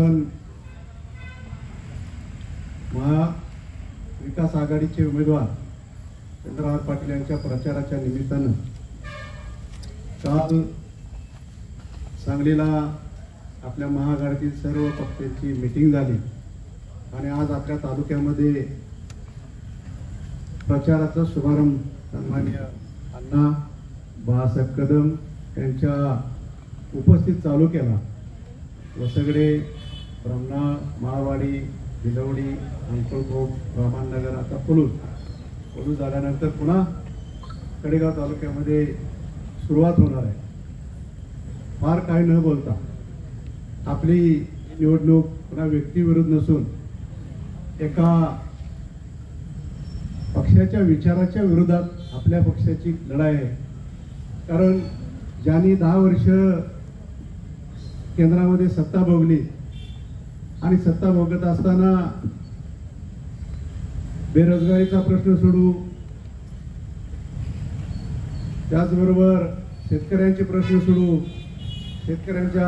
आपण महाविकास आघाडीचे उमेदवार चंद्रहार पाटील यांच्या प्रचाराच्या निमित्तानं काल सांगलीला आपल्या महाआघाडीतील सर्व पक्षांची मीटिंग झाली आणि आज आपल्या तालुक्यामध्ये प्रचाराचा शुभारंभ सन्माननीय अण्णा बाळासाहेब कदम यांच्या उपस्थित चालू केला. वसगडे, ब्रह्मनाळ, माळवाडी, भिलवडी, अंकलकोट, रामानगर, आता पलूस झाल्यानंतर पुन्हा कडेगाव तालुक्यामध्ये सुरुवात होणार आहे. फार काय न बोलता आपली निवडणूक पुन्हा व्यक्तीविरुद्ध नसून एका पक्षाच्या विचाराच्या विरोधात आपल्या पक्षाची लढाई आहे. कारण ज्यांनी 10 वर्ष केंद्रामध्ये सत्ता भोगली आणि सत्ता भोगत असताना बेरोजगारीचा प्रश्न सोडू, त्याचबरोबर शेतकऱ्यांचे प्रश्न सोडू, शेतकऱ्यांच्या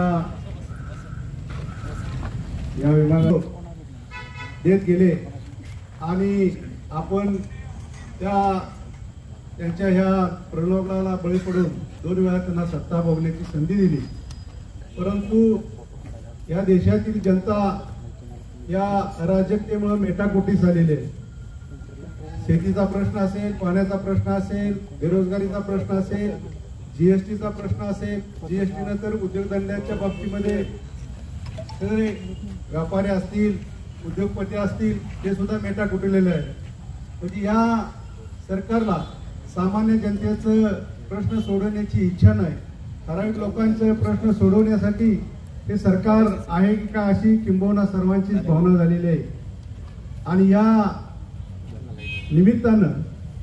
या विभागात देत गेले आणि आपण त्यांच्या ह्या प्रलोभनाला बळी पडून 2 वेळा त्यांना सत्ता भोगण्याची संधी दिली. परंतु या देशातील जनता या अराजकतेमुळे मेटाकुटीस झालेली आहे. शेतीचा प्रश्न असेल, पाण्याचा प्रश्न असेल, बेरोजगारीचा प्रश्न असेल, जीएसटीचा प्रश्न असेल, जीएसटी नंतर उद्योगधंद्याच्या बाबतीमध्ये सगळे व्यापारी असतील, उद्योगपती असतील, ते सुद्धा मेटाकुटलेले आहे. म्हणजे या सरकारला सामान्य जनतेचं प्रश्न सोडवण्याची इच्छा नाही. ठराविक लोकांचे प्रश्न सोडवण्यासाठी हे सरकार आहे की काय अशी किंबहुना सर्वांचीच भावना झालेली आहे. आणि या निमित्तानं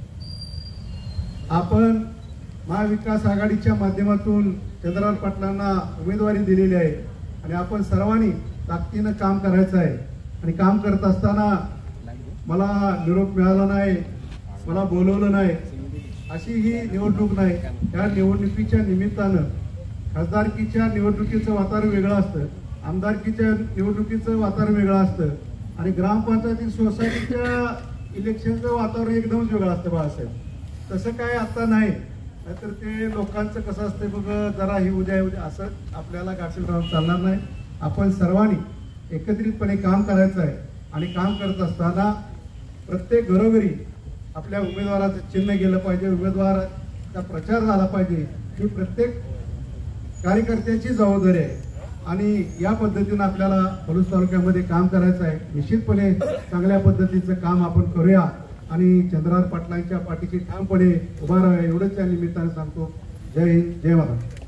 आपण महाविकास आघाडीच्या माध्यमातून चंद्रहार पाटलांना उमेदवारी दिलेली आहे आणि आपण सर्वांनी ताकदीनं काम करायचं आहे. आणि काम करत असताना मला निरोप मिळाला नाही, मला बोलवलं नाही, अशी ही निवडणूक नाही. त्या निवडणुकीच्या निमित्तानं खासदारकीच्या निवडणुकीचं वातावरण वेगळं असतं, आमदारकीच्या निवडणुकीचं वातावरण वेगळं असतं आणि ग्रामपंचायती सोसायटीच्या इलेक्शनचं वातावरण एकदमच वेगळं असतं. बाळासाहेब, तसं काय आता नाही. नाहीतर ते लोकांचं कसं असतं बघ, जरा ही उद्या असं आपल्याला गाठील राहून चालणार नाही. आपण सर्वांनी एकत्रितपणे काम करायचं आहे आणि काम करत असताना प्रत्येक घरोघरी आपल्या उमेदवाराचं चिन्ह गेलं पाहिजे, उमेदवाराचा प्रचार झाला पाहिजे, ही प्रत्येक कार्यकर्त्याची जबाबदारी आहे. आणि या पद्धतीनं आपल्याला पलूस तालुक्यामध्ये काम करायचं आहे. निश्चितपणे चांगल्या पद्धतीचं काम आपण करूया आणि चंद्रहार पाटलांच्या पाठीशी ठामपणे उभा राहूया, एवढंच या निमित्ताने सांगतो. जय हिंद, जय महाराष्ट्र.